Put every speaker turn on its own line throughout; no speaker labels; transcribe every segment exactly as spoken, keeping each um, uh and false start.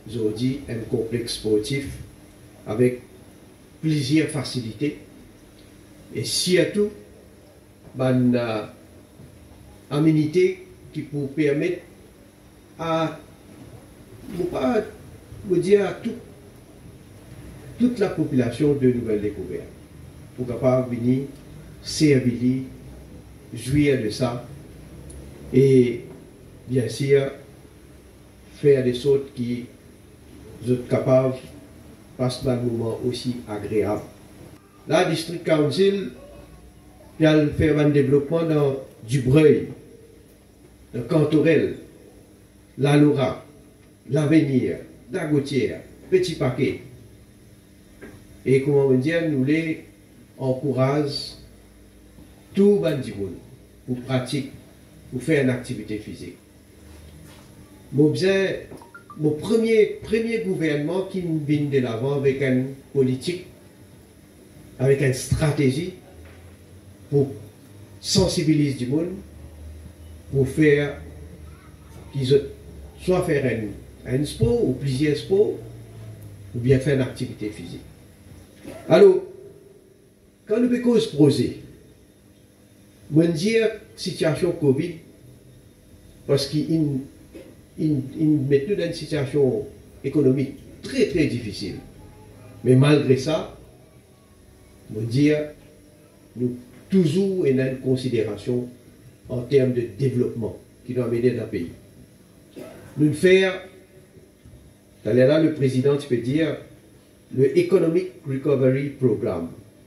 aujourd'hui un complexe sportif avec plusieurs facilités et surtout une euh, aménité qui peut permettre à, ne pas vous dire à tout, toute la population de nouvelles découvertes pour capable venir servir, jouir de ça et bien sûr faire des choses qui sont capables de passer un moment aussi agréable. La District Council va faire un développement dans Dubreuil, dans Cantorel, La Laura, l'Avenir, La Gautière, Petit Paquet. Et comment on dit, nous les encourageons tout le monde pour pratiquer, pour faire une activité physique. Mon mon premier, premier gouvernement qui vient de l'avant avec une politique, avec une stratégie pour sensibiliser le monde, pour faire qu'ils soit faire un, un sport ou plusieurs sports, ou bien faire une activité physique. Alors, quand nous avons posé, on dire situation Covid, parce qu'il il, il met nous dans une situation économique très très difficile. Mais malgré ça, on dire nous toujours en une considération en termes de développement qui doit mener dans le pays. Nous faire, là le président, tu peux dire, le Economic Recovery Program.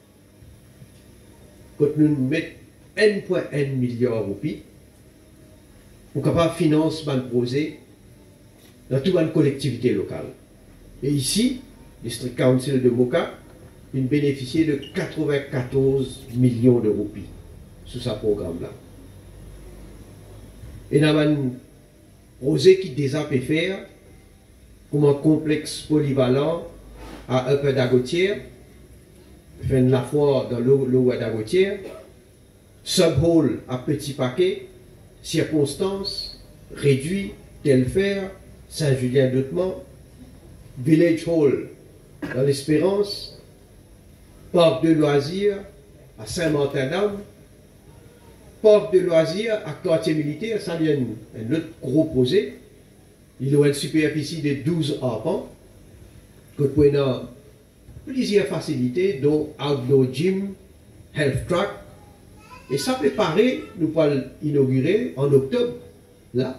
Quand nous mettons un virgule un milliard de roupies, pour capable financer un projet dans toute une collectivité locale. Et ici, le District Council de Moka, il bénéficie de quatre-vingt-quatorze millions de roupies sur ce programme-là. Et nous avons un projet qui déjà peut faire comme un complexe polyvalent à un peu d'Agotière, fin de la foire dans l'eau d'Agotière, sub-hall à Petit Paquet, circonstances, réduit, Telfer, Saint-Julien-d'Outemont, Village Hall dans l'Espérance, Parc de loisirs à Saint-Martin-d'Armes, Parc de loisirs à Quartier militaire, ça il y a un autre gros projet. Il a une superficie de douze arpents, que vous avez plusieurs facilités, dont outdoor gym, health track, et ça préparé, nous allons inaugurer en octobre, là.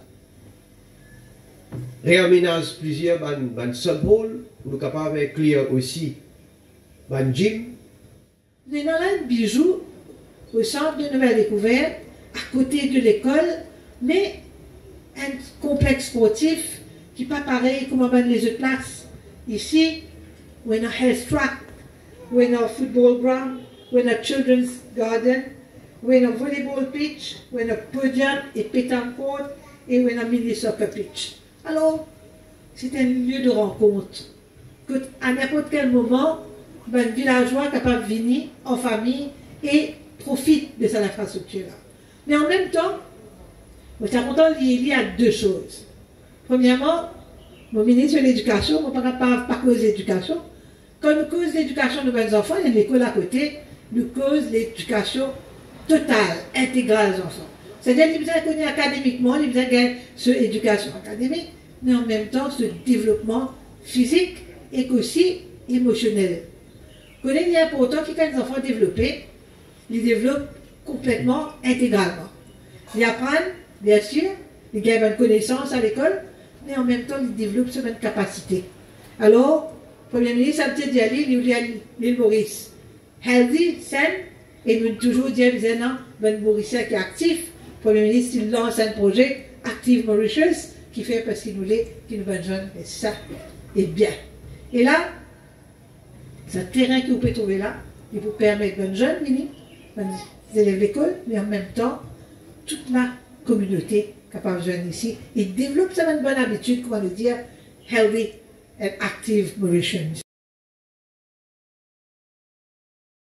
Réaménage plusieurs ban sub-hall, nous sommes capables de clear aussi ban gym.
Nous avons un bijou au centre de nouvelles découvertes, à côté de l'école, mais un complexe sportif qui n'est pas pareil comme les autres places. Ici, nous avons un health track, nous avons un football ground, nous avons un children's garden, nous avons un volleyball pitch, nous avons un podium et pétanque court, et nous avons un mini soccer pitch. Alors, c'est un lieu de rencontre. Que à n'importe quel moment, un villageois est capable de venir en famille et profite de cette infrastructure-là. Mais en même temps, je suis content il y a deux choses. Premièrement, mon ministre de l'Éducation, on ne parle pas, pas cause d'éducation. Quand nous cause l'éducation de nos enfants, il y a une école à côté, nous cause l'éducation totale, intégrale des enfants. C'est-à-dire qu'ils besoin de connaître académiquement, ils besoin de ce éducation académique, mais en même temps ce développement physique et aussi émotionnel. Il est important que quand les enfants développent, ils développent complètement, intégralement. Ils apprennent, bien sûr, ils gagnent une connaissance à l'école, mais en même temps, ils développent cette même capacité. Alors, le Premier ministre a dit à l'île Maurice, healthy, sain, et nous toujours dire, non, ben Mauricien qui est actif, le Premier ministre il lance un projet, Active Mauritius, qui fait parce qu'il nous l'est, qui nous va jeune, et ça est bien. Et là, c'est un terrain que vous pouvez trouver là, il vous permet de jeunes, mini, les élèves d'école, mais en même temps, toute la communauté capable de venir ici et développe cette bonne habitude, comment le dire, healthy and active Mauritians.